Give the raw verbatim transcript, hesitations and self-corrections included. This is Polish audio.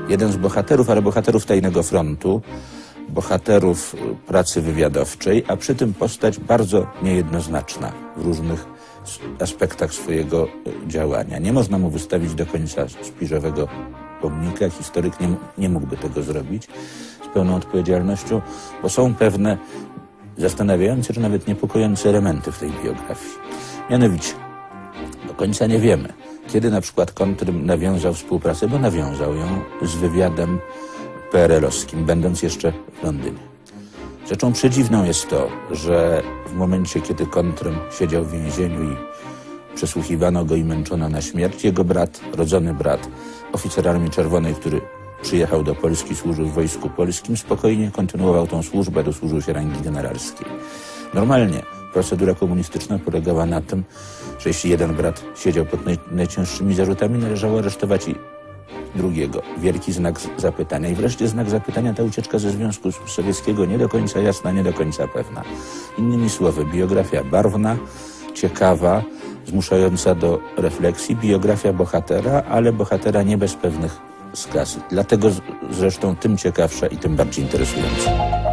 jeden z bohaterów, ale bohaterów Tajnego Frontu, bohaterów pracy wywiadowczej, a przy tym postać bardzo niejednoznaczna w różnych aspektach swojego działania. Nie można mu wystawić do końca śpiżowego pomnika. Historyk nie, nie mógłby tego zrobić z pełną odpowiedzialnością, bo są pewne zastanawiające, czy nawet niepokojące elementy w tej biografii. Mianowicie, do końca nie wiemy, kiedy na przykład Kontrym nawiązał współpracę, bo nawiązał ją z wywiadem P R L-owskim, będąc jeszcze w Londynie. Rzeczą przedziwną jest to, że w momencie, kiedy Kontrym siedział w więzieniu i przesłuchiwano go i męczono na śmierć, jego brat, rodzony brat, oficer Armii Czerwonej, który przyjechał do Polski, służył w Wojsku Polskim, spokojnie kontynuował tą służbę, dosłużył się rangi generalskiej. Normalnie procedura komunistyczna polegała na tym, że jeśli jeden brat siedział pod naj, najcięższymi zarzutami, należało aresztować i drugiego. Wielki znak zapytania. I wreszcie znak zapytania, ta ucieczka ze Związku Sowieckiego nie do końca jasna, nie do końca pewna. Innymi słowy, biografia barwna, ciekawa, zmuszająca do refleksji, biografia bohatera, ale bohatera nie bez pewnych skaz. Dlatego zresztą tym ciekawsza i tym bardziej interesująca.